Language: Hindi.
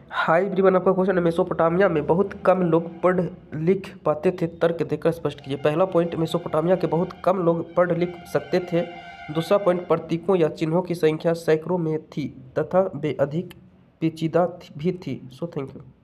हाई एवरीवन, आपका क्वेश्चन है मेसोपोटामिया में बहुत कम लोग पढ़ लिख पाते थे, तर्क देकर स्पष्ट कीजिए। पहला पॉइंट, मेसोपोटामिया के बहुत कम लोग पढ़ लिख सकते थे। दूसरा पॉइंट, प्रतीकों या चिन्हों की संख्या सैकड़ों में थी तथा वे अधिक पेचीदा भी थी। So thank you.